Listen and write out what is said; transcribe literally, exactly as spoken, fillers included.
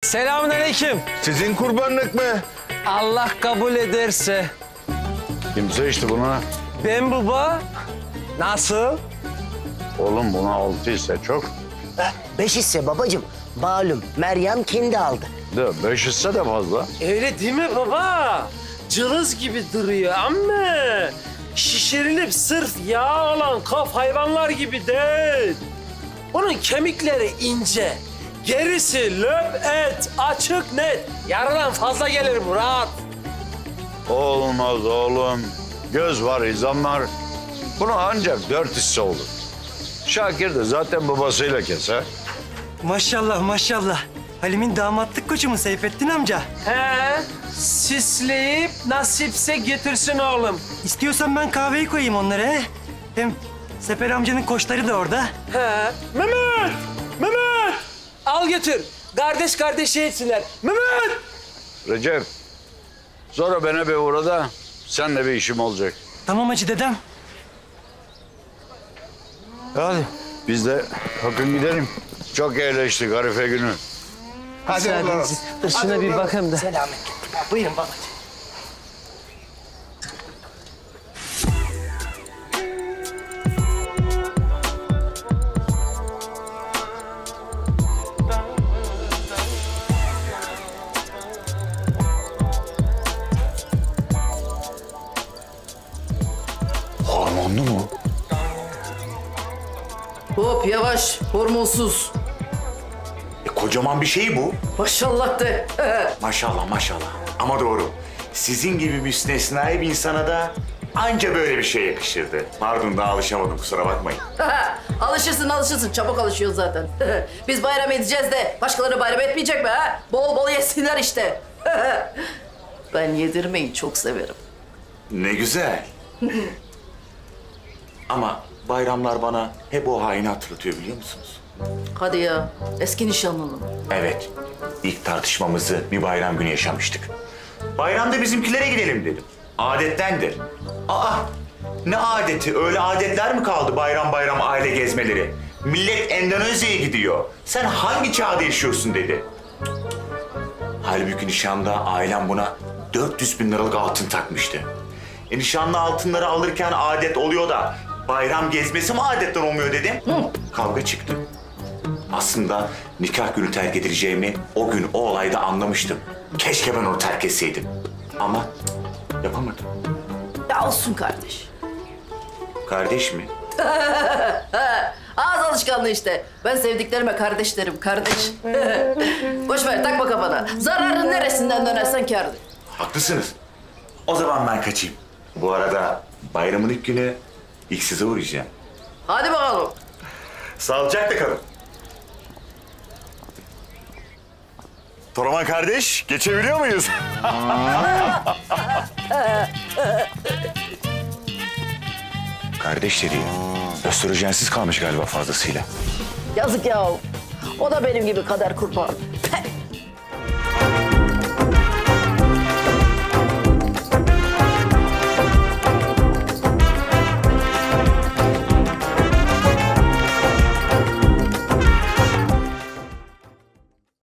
Selamünaleyküm. Sizin kurbanlık mı? Allah kabul ederse. Kimse içti bunu. Ben baba. Nasıl? Oğlum buna altı ise çok. Beş hisse babacığım. Malum Meryem kendi aldı. De beş ise de fazla. Öyle değil mi baba? Cılız gibi duruyor ama şişirilip sırf yağ olan kaf hayvanlar gibi değil. Onun kemikleri ince. Gerisi löp et, açık net. Yarıdan fazla gelir Murat. Olmaz oğlum. Göz var, izan var. Bunu ancak dört hisse olur. Şakir de zaten babasıyla keser. Maşallah maşallah. Halim'in damatlık koçu mu Seyfettin amca? He, sisleyip nasipse getirsin oğlum. İstiyorsan ben kahveyi koyayım onlara he. Hem Sefer amcanın koçları da orada. He, Mehmet, Mehmet. Al götür. Kardeş kardeşe etsinler. Mehmet. Recep, sonra bana bir uğra da seninle bir işim olacak. Tamam hacı dedem. Hadi biz de kalkın gidelim. Çok eğleştik Arife günü. Hadi oğlum. Dur şuna bir bakayım da. Selamet. Buyurun babacığım. Hormonlu mu? Hop yavaş, hormonsuz. E, kocaman bir şey bu. Maşallah de. Maşallah maşallah. Ama doğru. Sizin gibi müstesnai bir insana da anca böyle bir şey yakışırdı. Pardon daha alışamadım kusura bakmayın. Alışırsın alışırsın, çabuk alışıyorsun zaten. Biz bayram edeceğiz de başkaları bayram etmeyecek mi ha? Bol bol yesinler işte. Ben yedirmeyi çok severim. Ne güzel. Ama bayramlar bana hep o haini hatırlatıyor biliyor musunuz? Hadi ya, eski nişanlını. Evet. İlk tartışmamızı bir bayram günü yaşamıştık. Bayramda bizimkilere gidelim dedim. Adettendir. Aa, ne adeti? Öyle adetler mi kaldı bayram bayram aile gezmeleri? Millet Endonezya'ya gidiyor. Sen hangi çağda yaşıyorsun dedi. Halbuki nişanda ailem buna dört yüz bin liralık altın takmıştı. E, nişanlı altınları alırken adet oluyor da bayram gezmesi mi adetten olmuyor dedim. Hı. Kavga çıktı. Aslında nikah günü terk edileceğimi o gün o olayda anlamıştım. Keşke ben onu terk etseydim. Ama yapamadım. Ya olsun kardeş. Kardeş mi? Ağız alışkanlığı işte. Ben sevdiklerime kardeş derim, kardeş. Boş ver, takma kafana. Zararın neresinden dönersen kârdır. Haklısınız. O zaman ben kaçayım. Bu arada bayramın ilk günü ilk size uğrayacağım. Hadi bakalım. Sağlıcakla kalın. Toraman kardeş, geçebiliyor muyuz? Kardeş dediği, östrojensiz kalmış galiba fazlasıyla. Yazık ya. O da benim gibi kader kurban.